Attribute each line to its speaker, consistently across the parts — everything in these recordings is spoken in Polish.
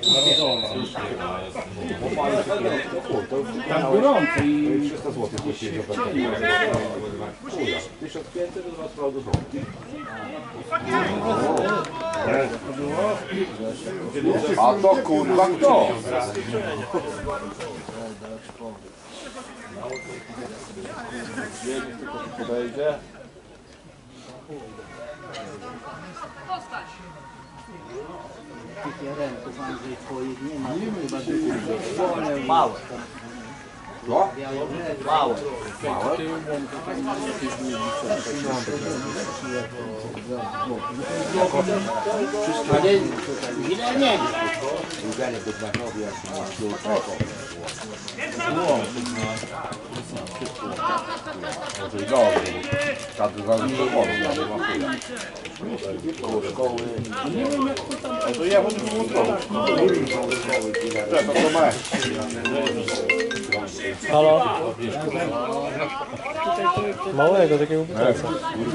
Speaker 1: Tam gorąco i
Speaker 2: 300 zł płaciłeś za parkę. 1500 to dwa sprawy do domu. A to kurwa kto? Podejdzie.
Speaker 1: tych ręków Andrzej twoich nie ma. Chyba małe.
Speaker 2: Co?
Speaker 1: Małe.
Speaker 2: Małe?
Speaker 1: Ale źle nie wiem.
Speaker 2: Udzielę do Dmachowia, może i dobrze, bo każdy zależy do wody, ale ma chwilę. Koło szkoły. No to ja będę mu zrobić. To ma.
Speaker 3: Halo? Małego, takiego butelca.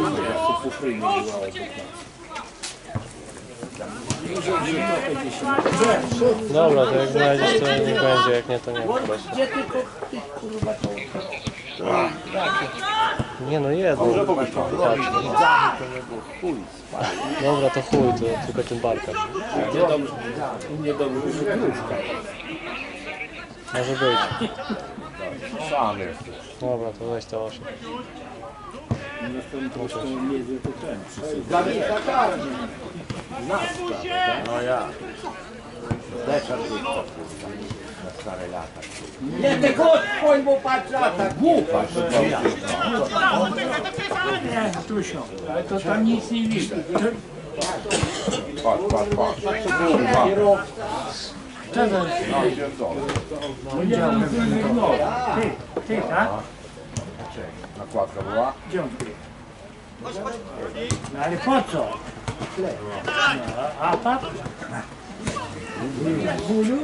Speaker 3: Dobra, to jak znajdziesz, to niech będzie, jak nie, to nie.
Speaker 1: Gdzie tylko tych kurwa to?
Speaker 3: Nie no, jedno. Dobra, to chuj, to tylko tym barka. Może być.
Speaker 2: Sam jesteś.
Speaker 3: Dobra, to weź to 8.
Speaker 1: Zawiesza karny.
Speaker 2: No ja. Deszcz na stare lata.
Speaker 1: Nie ty chodź, chodź, bo patrz lata. Głupa.
Speaker 4: Nie, Tusio, ale to tam nic nie widać.
Speaker 2: Patrz. Kurwa. No pierdolę.
Speaker 4: Ty, tak?
Speaker 2: Nakładka była?
Speaker 4: Gdzie on był? No ale po co? A tak? Bólu?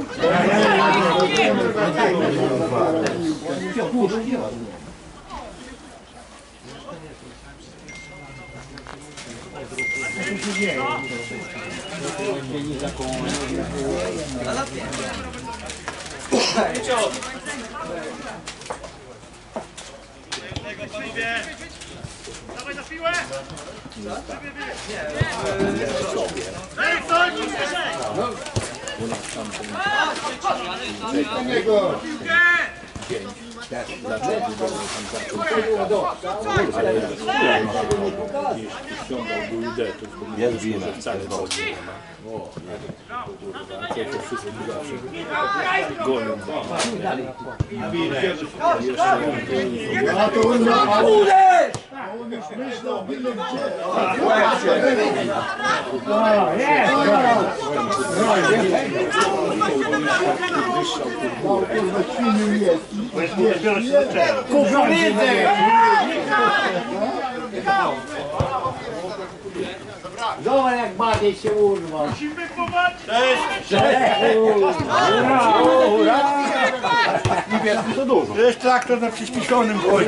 Speaker 4: Co tu się dzieje?
Speaker 5: Dawaj na siłę!
Speaker 2: Jest wina.
Speaker 1: Zobacz jak bawię się urwał.
Speaker 5: Musimy popatrzeć!
Speaker 2: To dużo.
Speaker 4: To jest traktor na przyśpiszonym chodziu.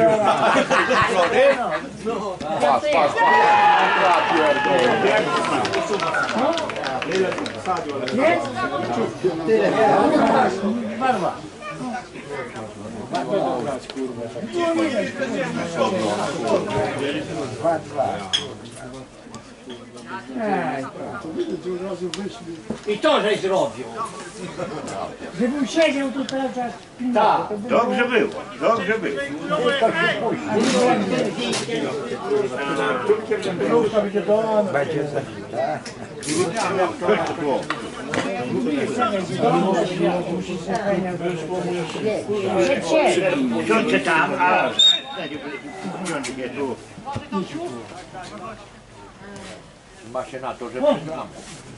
Speaker 2: Patrz. Ja pierdolę.
Speaker 1: Tyle. Barwa. I to żeś zrobił.
Speaker 4: Żebym siedział tu teraz jak
Speaker 1: Tak.
Speaker 4: Dobrze było, dobrze było. Usiądźcie tam, a usiądźcie tu.
Speaker 2: Ma się na to, że przegramy.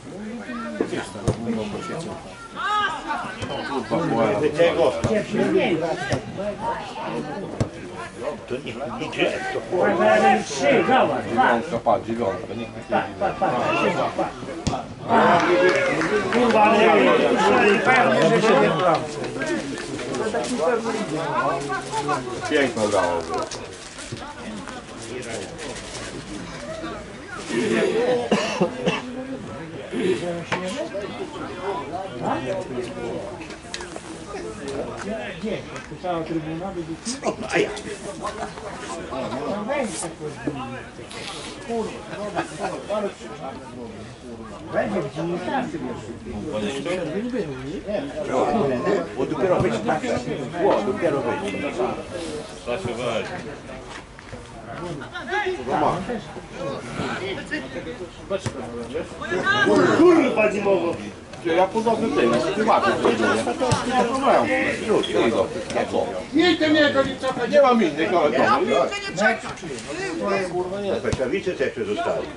Speaker 4: Tego. To nie drzew, to
Speaker 2: Dziewiątka, patrz, dziewiątka. Nikt nie
Speaker 4: kurwa, ale
Speaker 2: piękno grało.
Speaker 4: Gdzie? Cała trybuna będzie ci?
Speaker 2: A ja.
Speaker 4: Tam będzie tak kurwa, ale będzie w dziennikarstwie.
Speaker 2: Bo dopiero wyjść. Dopiero wyjść.
Speaker 5: Da się wejść.
Speaker 2: Kurwa nie mogą. Ja podobny tym, nie ma nie mam innych, ale to nie. Pekawice też się zostali.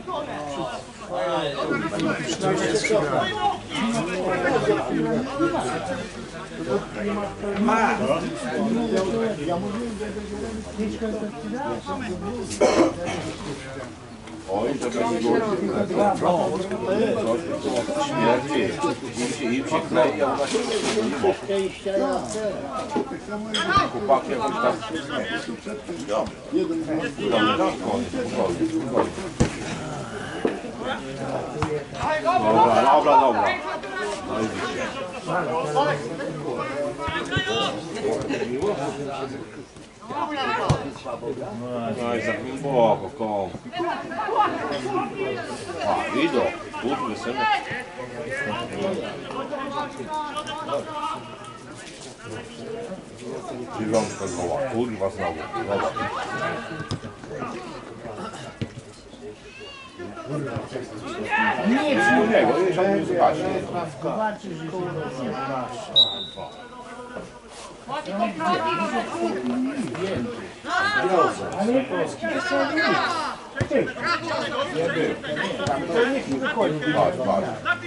Speaker 2: Oj, to będzie śmierdzi. Im się klei, a ona się chłopaki jakoś tam... Dobra. No i widzicie. No i za głęboko, kom. A, idą. Kurwy, synek. Dziewiątka goła. Kurwa znowu. Dobra. Nie, z niego, jeszcze nie zobaczy.
Speaker 4: Zobaczysz, ale polski jeszcze nie. To niech mi wychodzi.
Speaker 2: Patrz.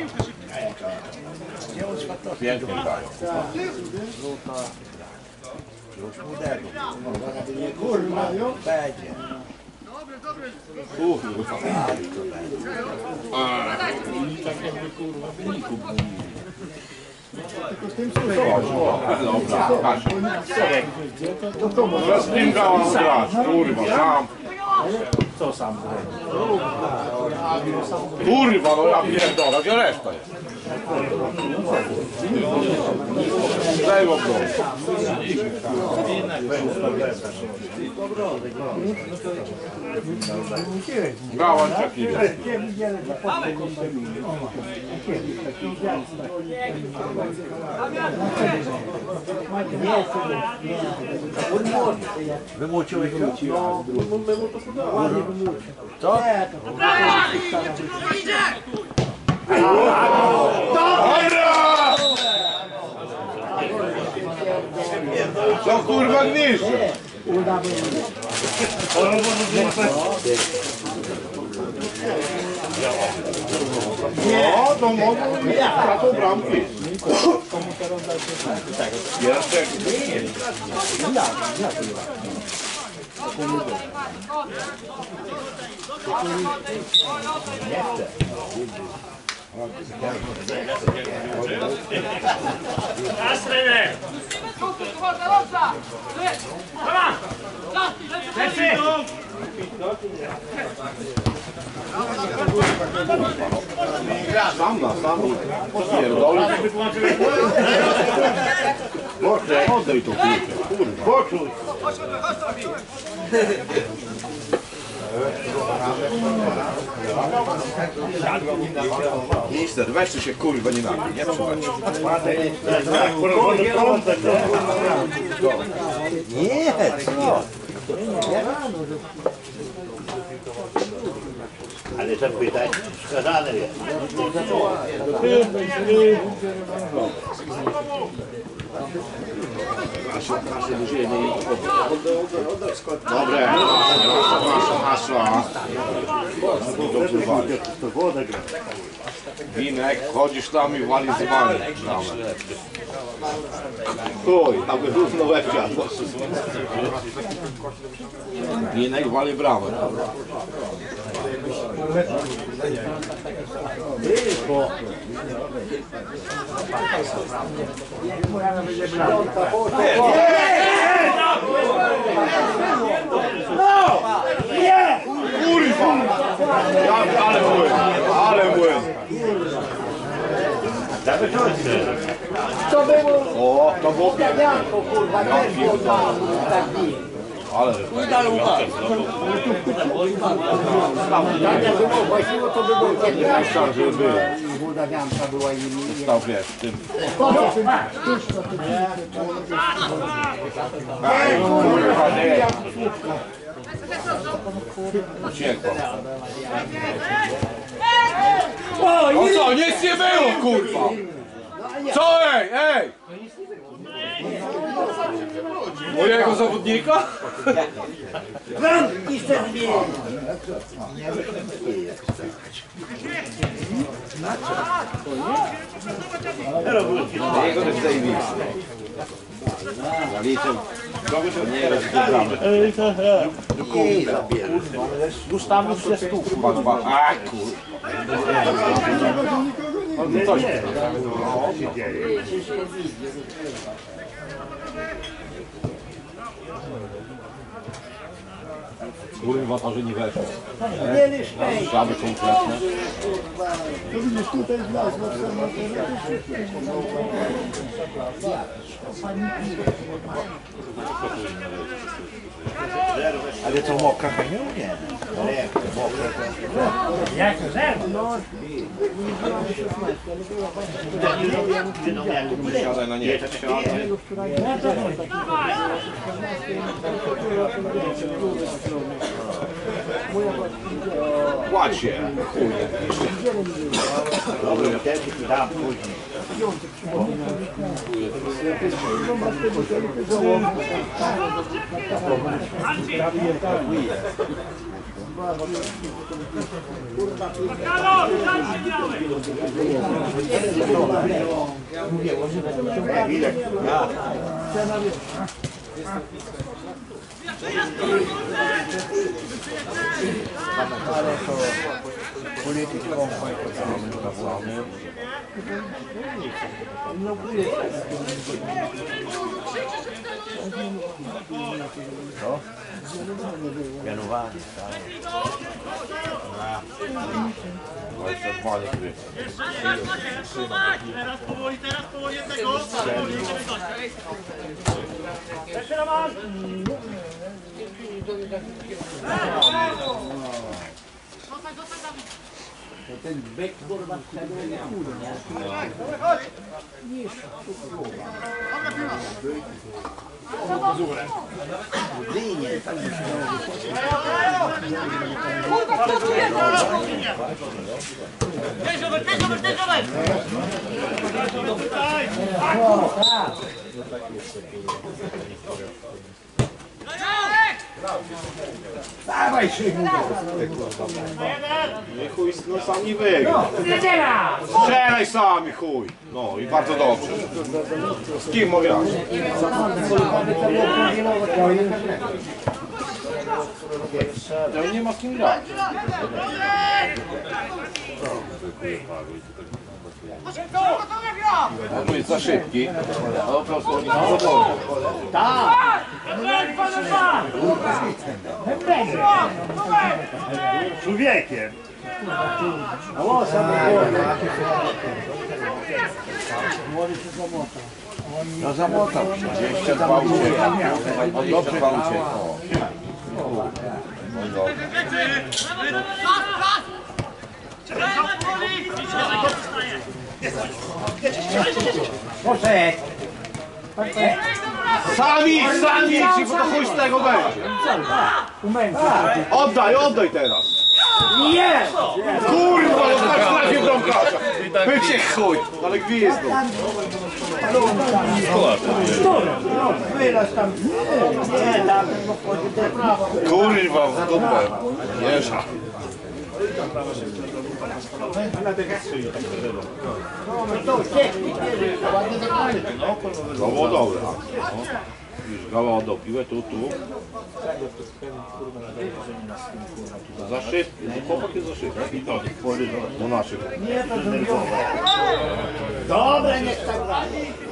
Speaker 2: Pięknie dają. Już młodego.
Speaker 4: Kurwa,
Speaker 2: Będzie. Kurwa.
Speaker 4: tylko z tym słuchaj.
Speaker 2: Dobra, z kim grałam grać? Kurwa, sam.
Speaker 4: Co sam?
Speaker 2: Kurwa, no ja pierdolę, gdzie reszta jest? Daj go to. Grałam taki. Wymuciłeś to? No, ładnie wymucił. Co? Dobra! Co kurwa gniszczy? No, to mogą być taką bramki. Jeszcze
Speaker 5: Raz, trener!
Speaker 2: sam na sam. Pierdolę. Boże, oddaj to kurwa. Poczuj. Mister, weź tu się kurwa nie napił, nie przychodź. Nie,
Speaker 6: Ale zapytać, wskazane jest.
Speaker 2: dobre, masła. Dobrze wali.
Speaker 6: To woda gra.
Speaker 2: Winek, chodzisz tam i wali z wami. Chuj, aby równo łeb siadł. Winek wali bramę. Kurwa! Ale młyn!
Speaker 1: To było
Speaker 2: O, to było piękne.
Speaker 1: Janko, kurwa, też było tak bije.
Speaker 2: Ale
Speaker 1: Tak jak było, właściwie to by było kiedyś.
Speaker 2: tak, żeby było.
Speaker 1: Budawianka była i...
Speaker 2: Stał, wiesz, w tym. Ej, kurwa, nie. Uciekła. O co, nic nie było, kurwa! Co, ej, ej! Mojego zawodnika?
Speaker 1: I se zmieni.
Speaker 2: Jego też zajebisty. Zaliczył. Nie rozbieramy. Już tam już się stukł. A kurwa. No coś. Kurwa, to, że nie weszło.
Speaker 1: Mieli szczęście.
Speaker 2: Żaby kompletne.
Speaker 1: To widzisz, tutaj znalazł
Speaker 6: Ale to mokra panią? Nie.
Speaker 4: Jak to zerwa?
Speaker 2: Siadaj na nie. Siadaj. Kładź się. Chuj.
Speaker 6: Dobry, też tam później. Widać.
Speaker 2: Mianowanie. No i przerwanie gry.
Speaker 5: Teraz powoli jednego.
Speaker 1: Ten byk, kurwa, z tego nie
Speaker 6: Dawaj się!
Speaker 2: Nie chuj, no sami wygrał. Strzelaj sami, chuj. No i bardzo dobrze. Z kim mogę grać? No i nie ma z kim grać. No tu jest za szybki. A po prostu oni są za wolni.
Speaker 6: Człowiekiem!
Speaker 2: No zamotał się. 22 ucieka. On dobrze ucieka. No i dobrze.
Speaker 1: Poszedł.
Speaker 2: Sami, ci, bo to chuj z tego będzie. Oddaj teraz.
Speaker 1: Nie!
Speaker 2: Kurwa, no tak trafię bramkarza. Bycie chuj, ale gwizdą.
Speaker 1: Wylasz tam. Nie, tam wchodzi te prawo.
Speaker 2: Kurwa, w dupę. Jeża.
Speaker 1: To uciekli, ładnie zagrali.
Speaker 2: To było dobre. Widzisz, Gała oddał piłę, tu. Za szybki, chłopak jest za szybki. I to, do naszych.
Speaker 1: Nie, to zrobiło. Dobre, niech tak gra.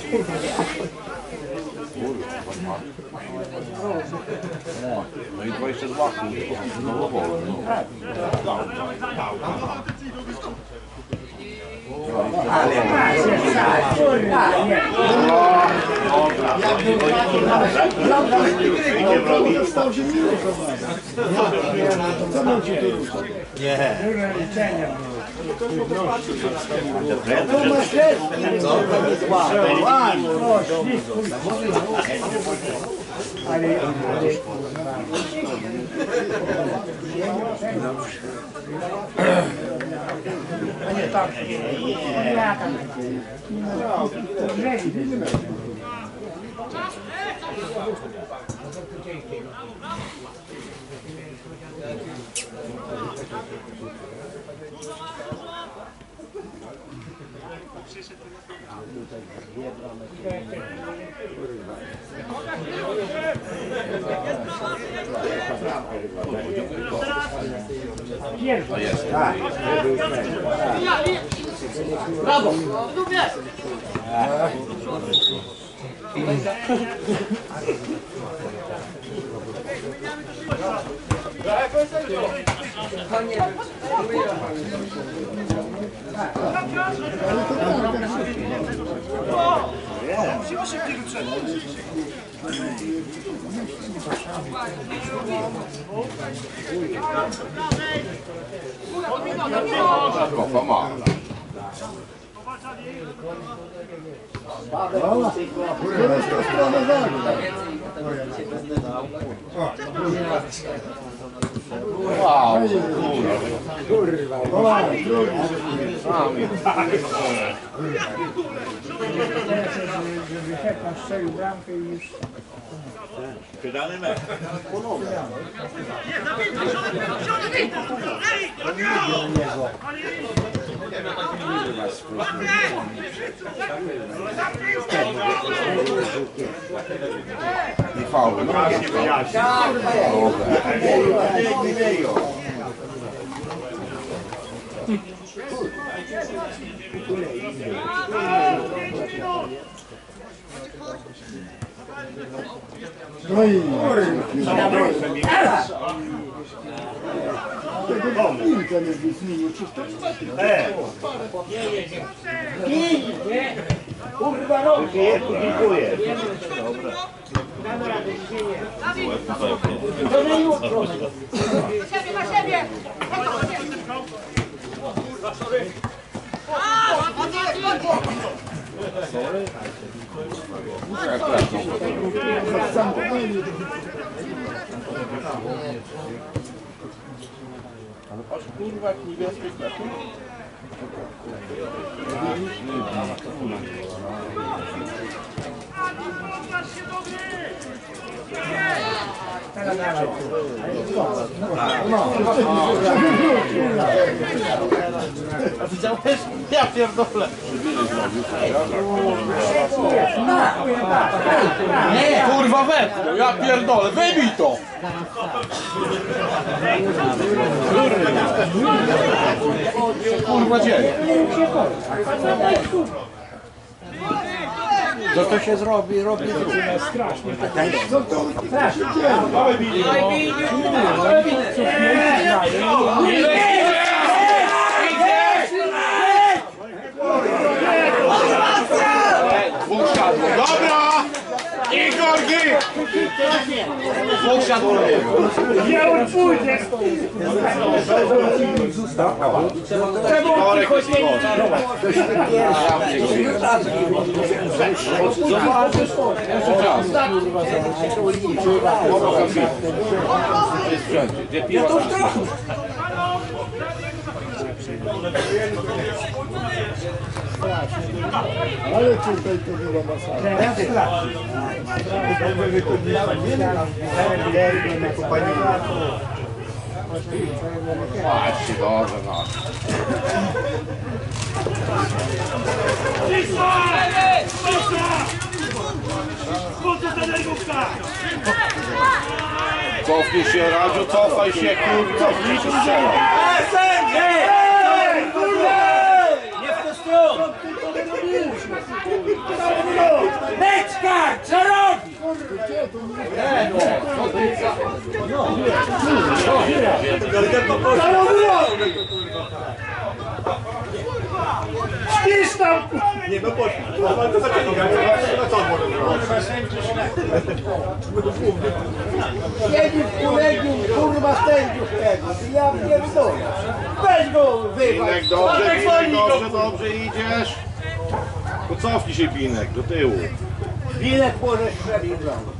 Speaker 2: No i 22 kurwa. No wolno.
Speaker 6: Ale masz, kurwa, nie. Nie.
Speaker 1: Brawo!
Speaker 2: Kofa ma. Wow, kurwa.
Speaker 4: Strzelił bramkę i już...
Speaker 6: Wydany mecz.
Speaker 2: I faul.
Speaker 7: No i piłkę nie zmienił, czysto.
Speaker 6: Kurwa no! Dziękuję.
Speaker 4: To na jutro.
Speaker 8: Na siebie!
Speaker 2: Ale patrz, kurwa, jak niebieskie kwiaty.
Speaker 1: Widziałeś? Ja pierdolę. Nie, kurwa wepchnął, ja pierdolę, wybij to! Kurwa dzieje.
Speaker 7: Co to się zrobi? Robi
Speaker 4: Strasznie.
Speaker 2: Dobra! Igor,
Speaker 1: Dwóch siadło.
Speaker 4: Nie odpójdzie! Czemu on choć nie
Speaker 2: Zobaczysz to. Jeszcze czas. Ja to strach.
Speaker 7: Ale tutaj to była masakra.
Speaker 4: teraz strach.
Speaker 2: Patrzcie, dobrze, no. Cofnij się, Radziu, cofaj się, kurwa, cofnij się, strzelaj.
Speaker 4: Nie w tę stronę! Beczka! Co robi? Śpisz tam!
Speaker 6: Nie, no poszło. To zaczęli, no co może
Speaker 7: Jedzie w kolegium, kurwa sędziów tego. Ja pierdolę. Weź go wywal.
Speaker 2: Binek, dobrze idziesz. To cofnij się, Binek, do tyłu.
Speaker 7: Bilet może strzelił w rąk.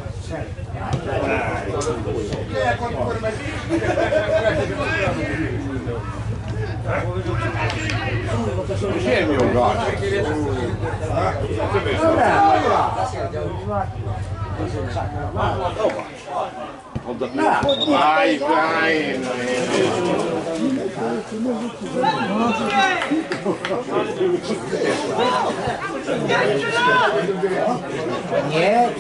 Speaker 2: Ziemią gaz. Aj, fajnie.
Speaker 7: Nie.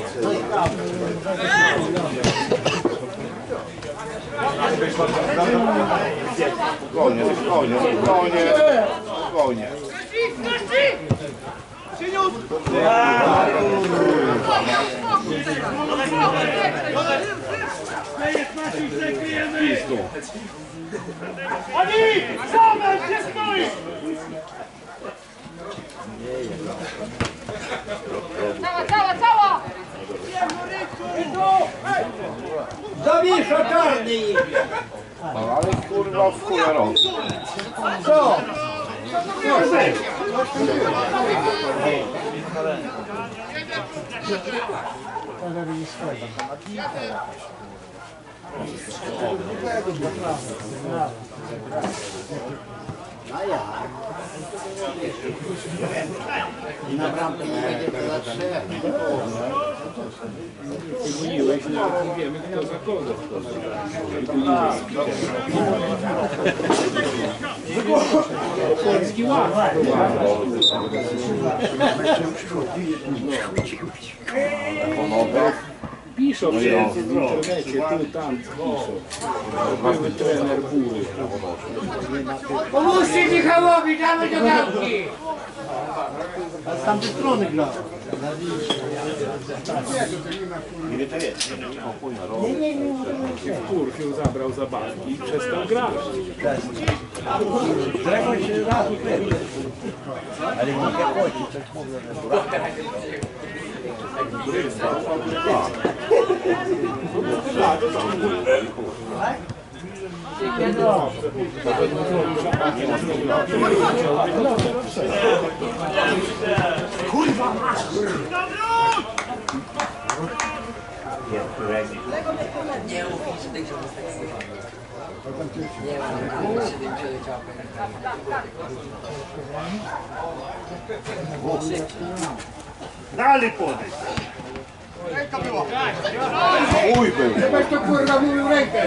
Speaker 2: Spokojnie, spokojnie.
Speaker 4: Oni! Same się stoi!
Speaker 8: Cała!
Speaker 7: Zawisza czarny idzie.
Speaker 2: Ale kurwa w chujarą.
Speaker 7: Co? Na bramkę nie będzie to
Speaker 4: Polski ład. Piszą w internecie, tu, tam piszą. Były trener Bury.
Speaker 7: Pomóżcie Michałowi, damy do bramki. A z tamtej strony gra.
Speaker 4: Kurk ją zabrał zabawki i przestał grać.
Speaker 7: Ale nie chodzi, coś mówię.
Speaker 4: Kurwa masz!
Speaker 9: Nie mów się tego, nie ma się
Speaker 6: Dalej podejdź.
Speaker 2: Mój był.
Speaker 7: Weź to kurwa mówił rękę.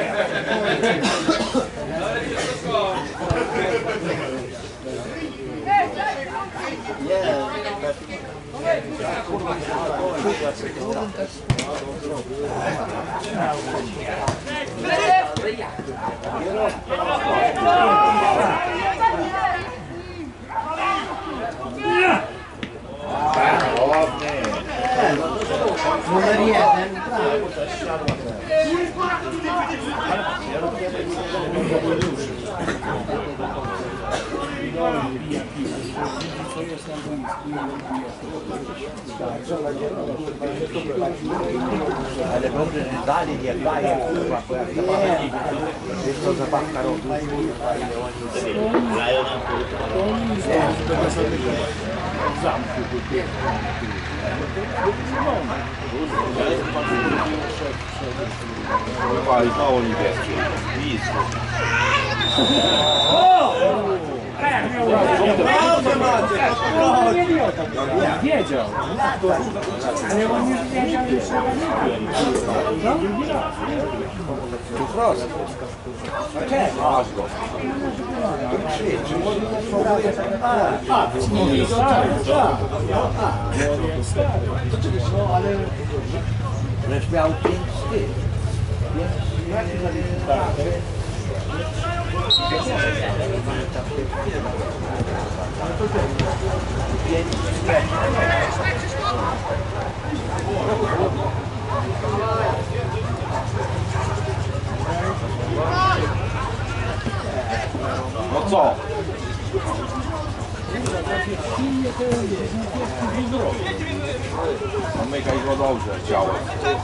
Speaker 7: Numer 1. Ale dobrze, że dalej nie daje, kurwa, bo jak jest to zabawka robi.
Speaker 2: Kurwa, i mało niebieskie. Nic.
Speaker 4: Wiedział. Ale on już wiedział, że trzeba nie
Speaker 7: Tu prosto.
Speaker 2: Masz go.
Speaker 7: No ale żeś miał 5 styk.
Speaker 2: No co? Zamykaj go dobrze, chciałem.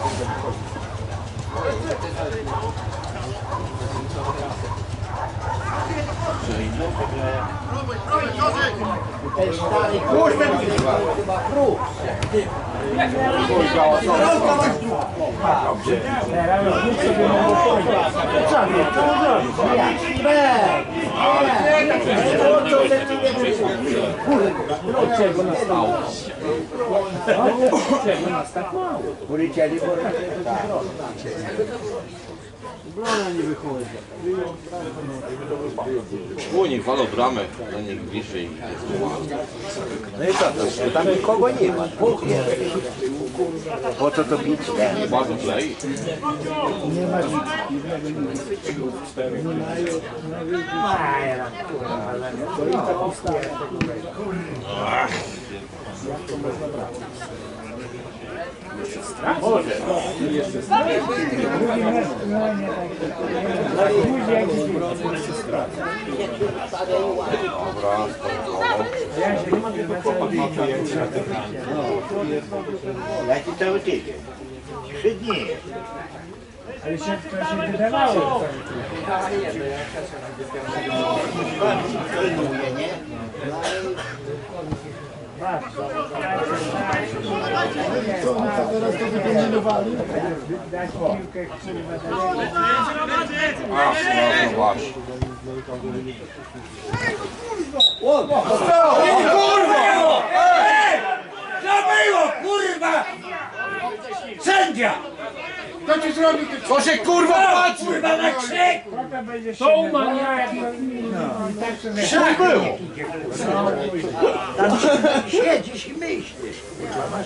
Speaker 2: Niech walą bramę, na nich bliżej.
Speaker 7: No i co to? Tam nikogo nie ma. Dwóch jest. Po co to bić?
Speaker 2: Bardzo play.
Speaker 7: Jaki cały tydzień? 3 dni.
Speaker 10: Ale się wydawało.
Speaker 4: Teraz to wykombinowali.
Speaker 2: No właśnie.
Speaker 10: Kurwa! Sędzia!
Speaker 4: Co ci zrobił?
Speaker 2: Co się kurwa patrzy?
Speaker 10: Kurwa na krzyk! To maniak!
Speaker 2: Co było?
Speaker 7: Tam siedzisz i myślisz. Masz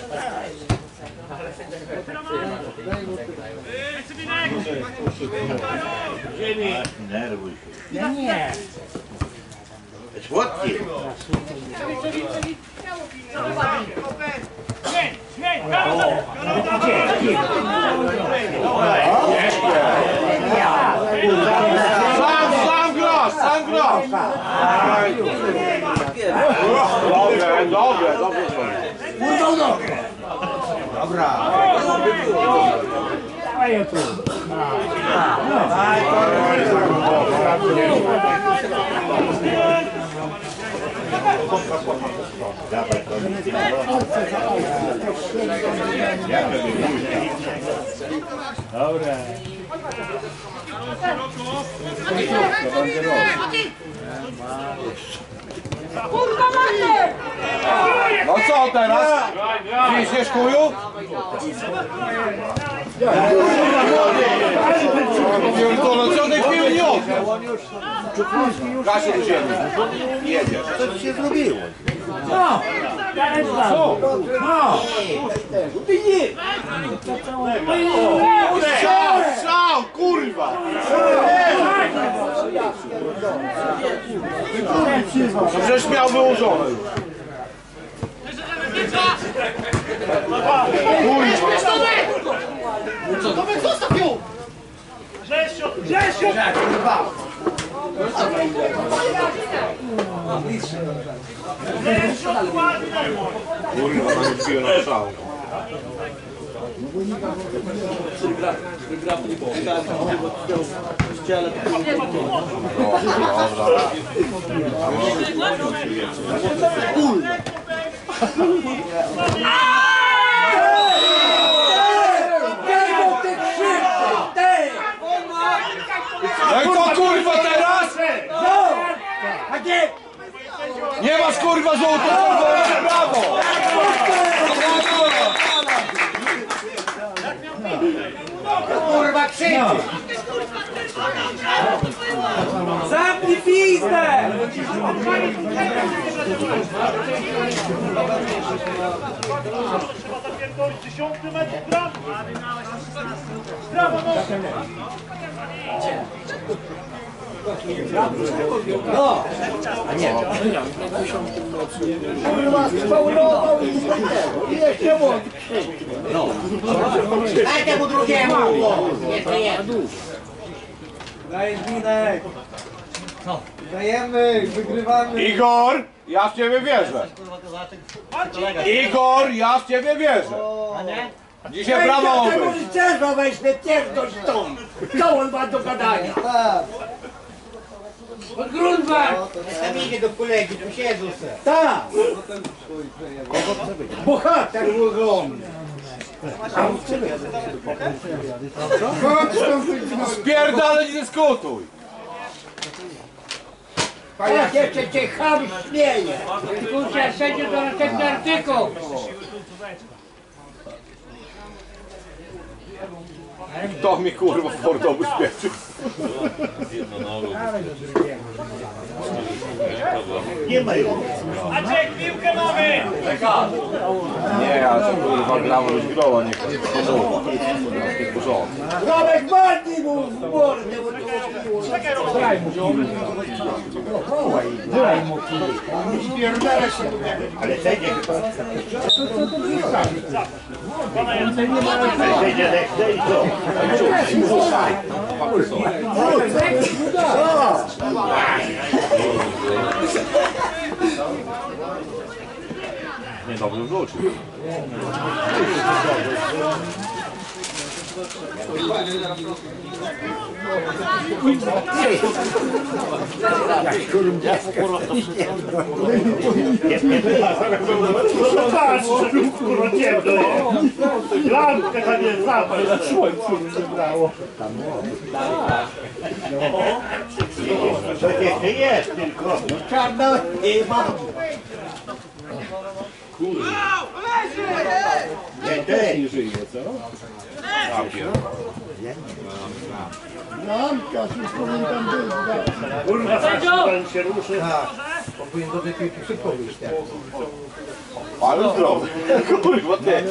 Speaker 7: nerwuj się.
Speaker 10: Ja nie.
Speaker 7: Słodki.
Speaker 2: Sam grasz, sam grasz! Dobre.
Speaker 10: Kurwa nogę!
Speaker 7: Dobra.
Speaker 10: A ja tu. Dobra.
Speaker 8: Kurwa macie!
Speaker 2: No co teraz? Ciśniesz kuju? Pierdolę, co tej chwili nie odniósł? Kasiu do ziemi. Jedziesz.
Speaker 7: Co ci się zrobiło?
Speaker 10: No! Co? No!
Speaker 2: Strzał, kurwa! Żeś miał wyłożone już.
Speaker 5: Tomek, zostaw ją! Grzesiu! Grzesiu!
Speaker 2: Kurwa, mam już piję na strzał. No i co kurwa teraz? Nie masz kurwa złotego, brawo!
Speaker 10: Kurwa krzyczy! Zamknij pizdę!
Speaker 5: Zapierdolić 10 metrów bram! Brawo,
Speaker 7: No! A nie.
Speaker 4: Kurwa, spaulował i tego. I jeszcze młody krzyczy.
Speaker 7: No. Daj temu drugiemu! Jeszcze jeden.
Speaker 10: Daj minek! Dajemy, wygrywamy.
Speaker 2: Igor, ja w ciebie wierzę. Igor, ja w ciebie wierzę. Dzisiaj brawo obyć.
Speaker 10: Rycerza weźmie pierdol stąd. Co on ma do gadania? Grunwald! Tam idzie do kolegi, tu siedzą se. Tak! Bohater ogromny.
Speaker 2: Spierdalaj, nie dyskutuj.
Speaker 10: Jak jeszcze cię cham śmieje. Kurczę, sędzia do następny artykuł.
Speaker 2: To mi kurwa w Ford ubezpieczył.
Speaker 5: Maciek, piłkę mamy!
Speaker 2: Nie, ale to kurwa gramy już groła, nie porządnie.
Speaker 10: Robek Bardi mu w mordę, bo to było. Daj mu kij. Spierdala się. Ale sędzia
Speaker 2: Nie, dobrze wrócił.
Speaker 5: No patrz, kurwa, ciemno jest. Lampkę tam jest, zapal.
Speaker 10: to nie jest tylko. Czarno nie ma. Nie, ty.
Speaker 4: Nie żyje, co? Lampka, wszystko mi tam być.
Speaker 5: Kurwa, pan się ruszy.
Speaker 10: Powinien do tej piłki szybko wyjść.
Speaker 2: Ale zdrowy. Kurwa ty.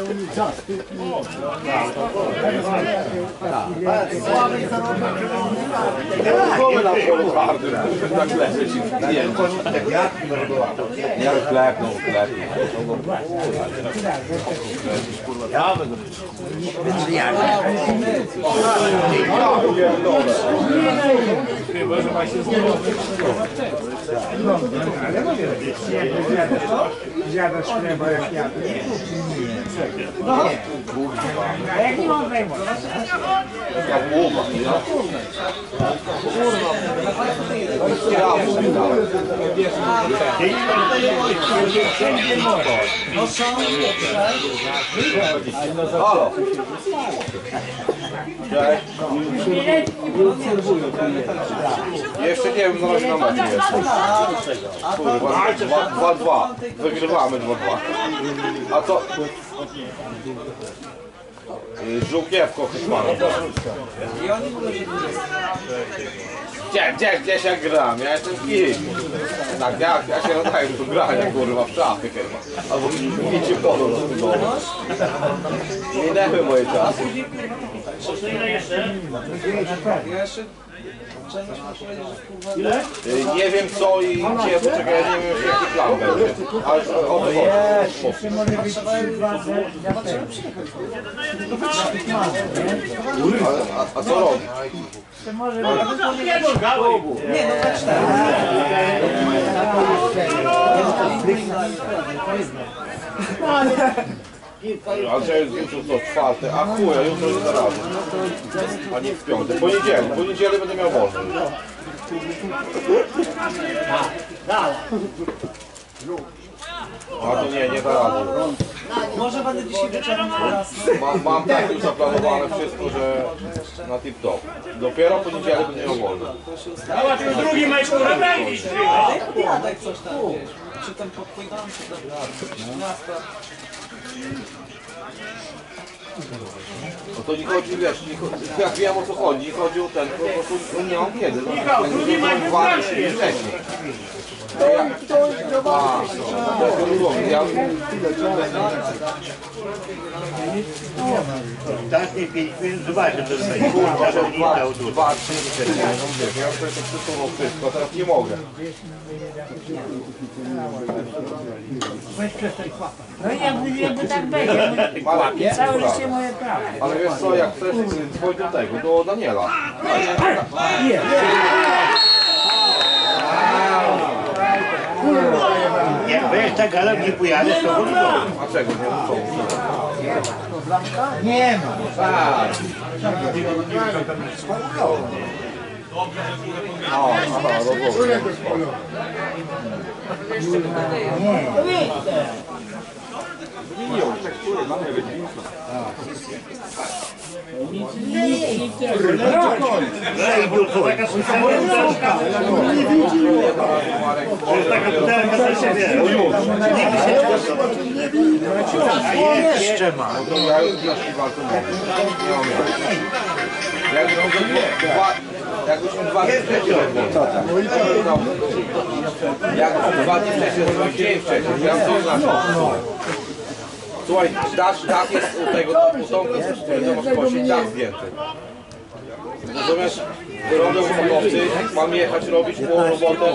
Speaker 2: Głowy na polu twardym. Tak leży ci w kliencie. Ja już klepnął. Ja będę.
Speaker 4: Chyba, że ma się zjadasz chleba jak ja. A jak nie mam wejmować?
Speaker 2: Jak głowa. Halo. Cześć. Jeszcze nie wiem, na razie na mecie jestem. Kurwa, 2-2. Wygrywamy 2-2. A co? Żółkiewko Hiszpana. Gdzieś jak gram, ja jestem kim? Tak, ja się nadaję do grania, kurwa, w szafy chyba. Albo bicie polo do tego. Minęły moje czasy.
Speaker 5: Ile jeszcze?
Speaker 2: Nie wiem co i gdzie, poczekaj, ja nie wiem jaki plan będzie. Ale o to chodzi. A co robić?
Speaker 10: Nie, no we 4.
Speaker 2: Ale że jest jutro co, 4, a chuja, jutro nie da rady. A nie w piątek, poniedzielę będę miał wolny. A to nie da rady.
Speaker 10: Może będę dzisiaj wieczorem raz.
Speaker 2: Mam tak już zaplanowane wszystko, że na tip-top. Dopiero poniedzielę będę miał wolny.
Speaker 5: Dała ten drugi mecz, kurwa, węgisz.
Speaker 10: Jadek coś tam wiesz. Czy tam podpłynąłem, czy tam
Speaker 2: No to nie chodzi, wiesz, jak wiem o co chodzi, nie chodzi o ten, po prostu nie mam kiedy.
Speaker 5: Michał, drugi mecz w Francji jest.
Speaker 2: Wcześniej.
Speaker 5: Ostatnie 5 minut, zobaczę, to jest kurwa, że nie dał dużo.
Speaker 2: 2, 3, 4, no wiesz, ja już sobie to przysunął wszystko, teraz nie mogę.
Speaker 8: No jakby tak będzie, całe życie moje prawo.
Speaker 2: Ale wiesz co, jak chcesz, dzwoń do tego, do Daniela.
Speaker 5: Jak będziesz tak gadał, nie pojadę z tobą.
Speaker 2: A czego nie muszą?
Speaker 10: Nie ma.
Speaker 5: Taka słyszałka. To jest taka pudelka za siebie.
Speaker 10: Jeszcze ma.
Speaker 2: No to ja już walkę mówię. Jakbyśmy dwa dni wcześniej jakbyśmy 2 dni wcześniej zrobili dzień wcześniej, ja co znaczy? Słuchaj, dach jest u tego potomku, który masz prosić dach zdjęty. Natomiast robią fachowcy, mam jechać robić tą robotę.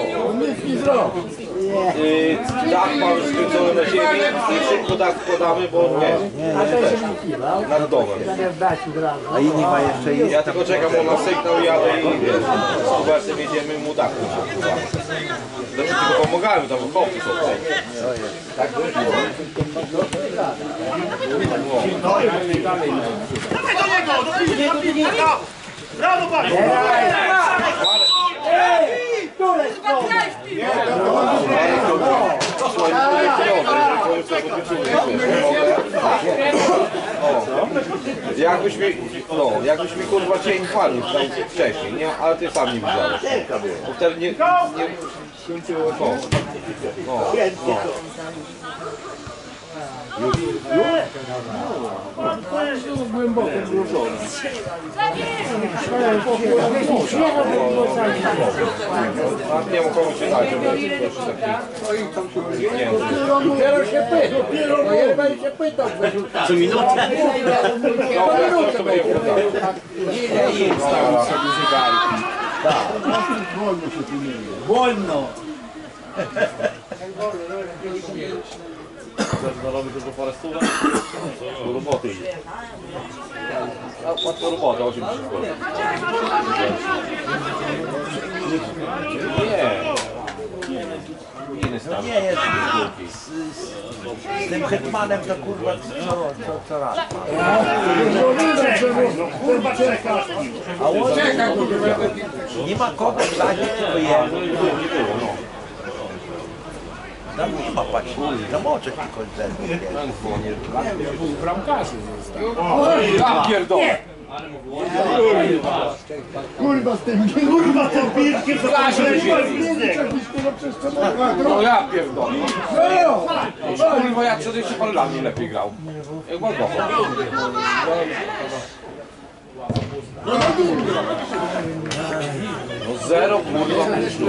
Speaker 2: Dach mamy skręcony na ziemi i szybko dach składamy, bo nie, nad domem.
Speaker 7: A inni ma jeszcze jeść.
Speaker 2: Ja tylko czekam, on na sygnał jadę i wiesz, z Hubertem jedziemy mu dach. Znaczy tylko pomagałem, tam chłopcy są tutaj. Tak wyszło.
Speaker 5: Brawo, panie!
Speaker 2: Jakbyś mi kurwa cień chwalił wcześniej, nie? Ale ty sam nie widziałeś. Bo wtedy nie
Speaker 4: Głęboko włożone.
Speaker 2: nie mam komu się dać, żeby
Speaker 4: Dopiero się pytał. Dopiero jeden się pytał.
Speaker 1: Co minutę?
Speaker 4: Ile jest tam sobie zegarki? Tak. Wolno się tu nie je. Wolno.
Speaker 2: Robię dużo forestówek? Do roboty. Łatwo robota, 80 zł.
Speaker 7: Nie jest z tym hetmanem to kurwa co raz.
Speaker 5: No kurwa czeka.
Speaker 7: A on nie ma kogo wsadzić, tylko je. Tam nie ma patrzeć, tam oczek tylko zerwie.
Speaker 4: W bramkarzu został. Ja pierdolę. Kurwa z tym.
Speaker 5: Kurwa tą piłkę, co tam
Speaker 2: No ja pierdolę. Kurwa, ja 40 parę lat nie lepiej grał. Jak bardzo. No zero kurwa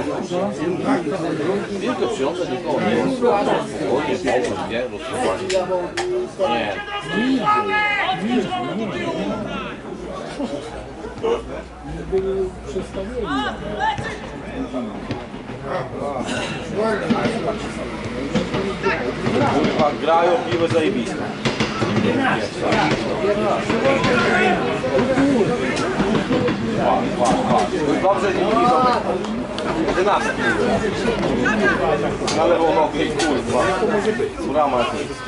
Speaker 2: tylko przyjąłem nikogo nie jest. O, jest powód, nie? Nie.
Speaker 4: Byli przestawieni.
Speaker 2: Kurwa, grają piłę zajebiste. Dobrze nie widzą. 11. Na lewą nogę i kurwa. Brama jest.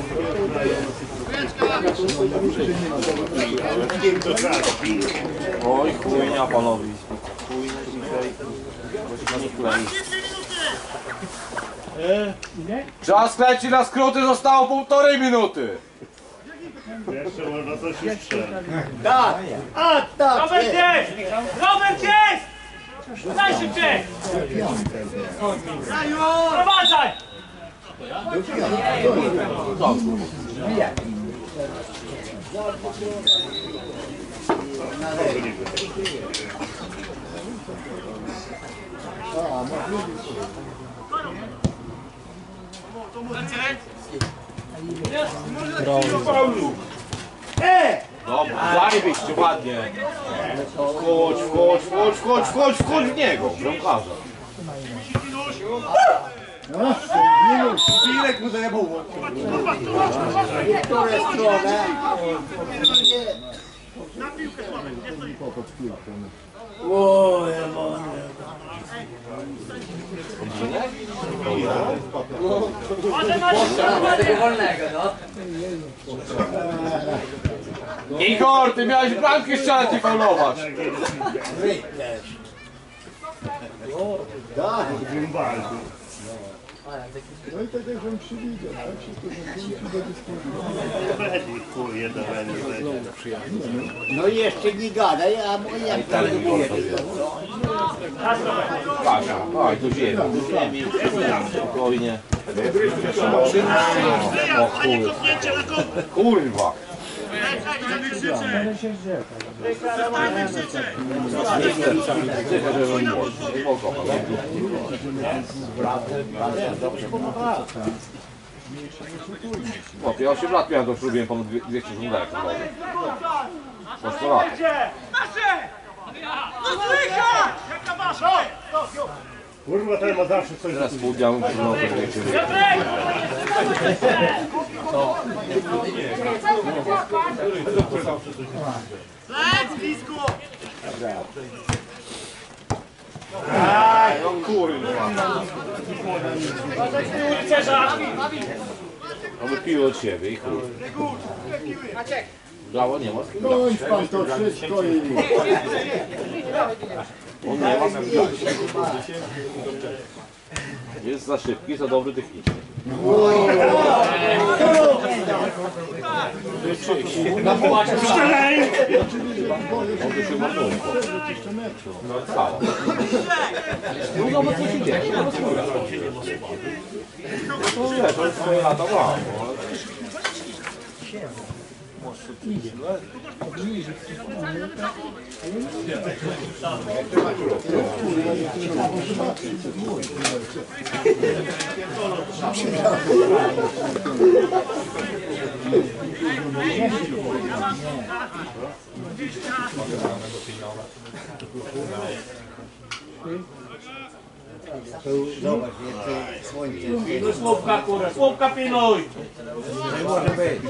Speaker 2: Oj chujnia panowie. Chujnia dzisiaj. Nie klei. Czas leci na skróty, zostało 1,5 minuty.
Speaker 5: jeszcze można coś ustrzelić.
Speaker 10: Tak. A tak.
Speaker 8: Robert jest! Robert jest! Daj szybciej! Prowadzaj!
Speaker 2: Dobra, zajebiście, ładnie. Wchodź w niego, bramkarza.
Speaker 1: Pilek mu zajebał.
Speaker 10: Niektóre strony.
Speaker 4: Popatrz piłkę.
Speaker 10: O, ja
Speaker 2: Igor, ty miałeś bramki strzelać i faulować.
Speaker 6: Tak.
Speaker 5: Gimbaldi.
Speaker 6: No i tak jak wam przywidział, tak? Wszystko się do dyskusji.
Speaker 5: Będzie kuje do będzie.
Speaker 4: No i jeszcze nie gadaj, a moja
Speaker 2: Patrz, oj, do ziemi. Spokojnie. O kurwa. Chłopie, ja 8 lat miałem, to już lubiłem ponad 200 żądek. Po 100 lat.
Speaker 5: Kurwa, ten ma zawsze coś.
Speaker 2: Teraz pół dnia muszę znowu więcej. Aj, no kurwa. No wypiło od siebie i chuj. Brawo, nie ma z kim grać.
Speaker 6: Kończ pan to wszystko i...
Speaker 2: On nie ma z kim grać. Jest za szybki, za dobry technicznie.
Speaker 5: Strzelaj!
Speaker 2: On by się marnuje. No cało. No bo co się dzieje? No wiesz, on swoje lata ma.
Speaker 4: Zobacz, więcej słońce.
Speaker 5: Słupka, kurwa, słupka pilnuj!
Speaker 4: Nie może być.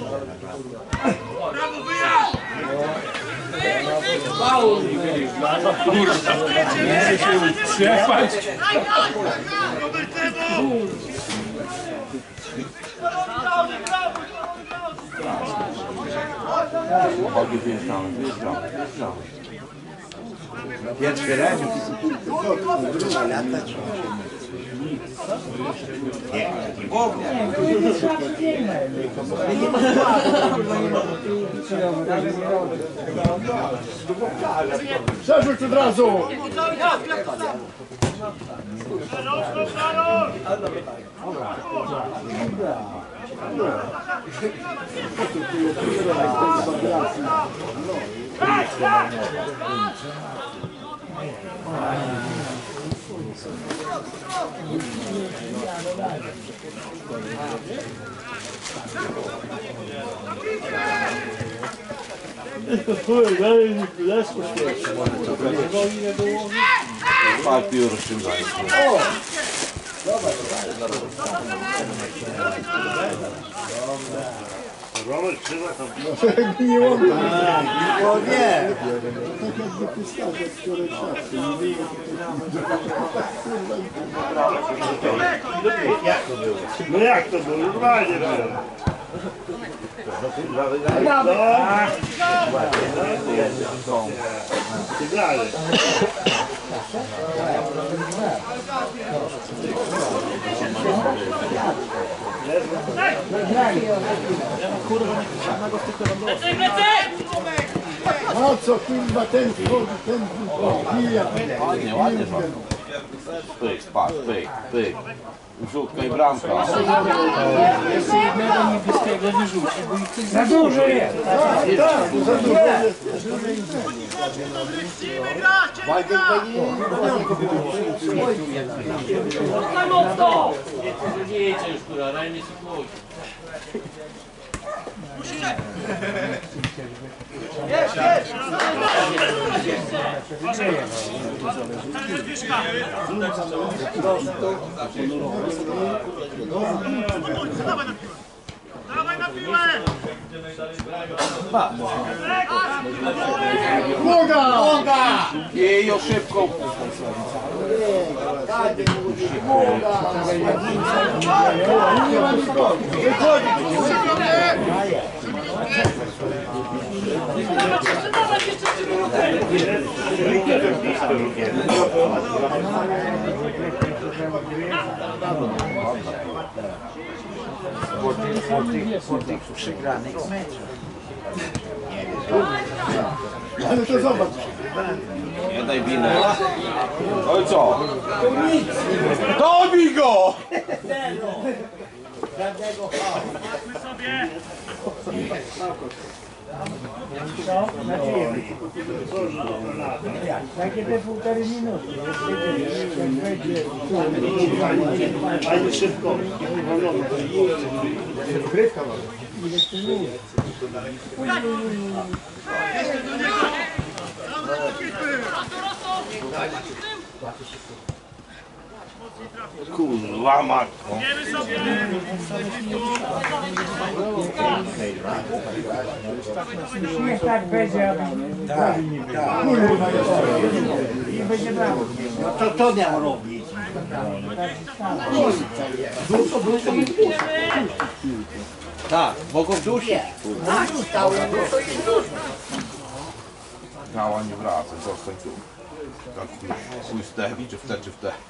Speaker 2: Nogi wyjeżdżamy, wyjeżdżamy.
Speaker 4: Pierwszy raz. Latać.
Speaker 6: Przerzuć od razu!
Speaker 2: Pal piór ściągają.
Speaker 5: Romer krzywa tam.
Speaker 6: Jakby nie łączył.
Speaker 4: O nie!
Speaker 6: Tak jakby pisarze, które czasy.
Speaker 5: No jak to było? Normalnie było. Sygnale.
Speaker 6: A co kurwa ten wchodzi, ten wbija.
Speaker 2: Ładnie, ładnie pan. Pyk, patrz, pyk, pyk. Rzutka i bramka.
Speaker 10: Jeszcze jednego niebieskiego wyrzuci, bo ich za dużo jest.
Speaker 6: Tak, za dużo jest.
Speaker 10: Jedzie już, kurwa, remis i pójdź.
Speaker 5: Dawaj na piłę!
Speaker 6: Noga!
Speaker 2: I już szybko.
Speaker 6: Nie ma nikogo.
Speaker 7: Po tych przegranych meczach.
Speaker 6: Ale to zobacz.
Speaker 2: Nie daj winy. No i co? Dobij go!
Speaker 10: Takie te półtorej minuty.
Speaker 5: Fajnie szybko.
Speaker 2: Kurwa matko.
Speaker 10: Niech tak będzie, i będzie brawo.
Speaker 4: No to miał robić.
Speaker 7: Tak, mogą dusić.
Speaker 2: Gała nie wraca, zostań tu. Tak chuj z te, czy w te, czy w te.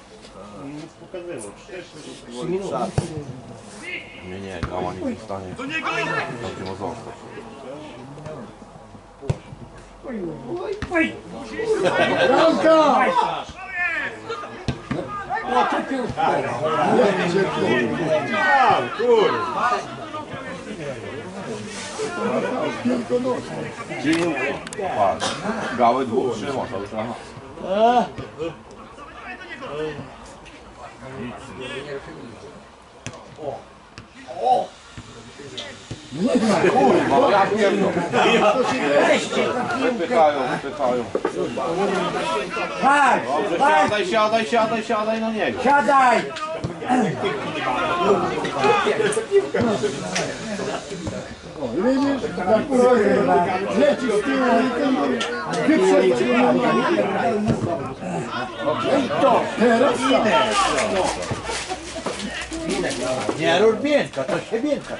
Speaker 2: Nie, gała nie zostanie. Tam gdzie ma zostać.
Speaker 6: Bramka!
Speaker 2: Czyli patrz, gałę dwóch trzyma cały czas. Kurwa, no ja pierdolę. Wypychają.
Speaker 10: Chodź,
Speaker 2: Dobrze, siadaj na niego.
Speaker 10: siadaj!
Speaker 6: O, widzisz? Jak projekt. Leci z tyłu i ten wyprzedł. I to, teraz tak.
Speaker 7: Nie rób miętka, to się miętka.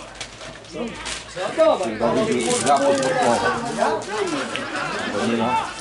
Speaker 2: Ja podportował.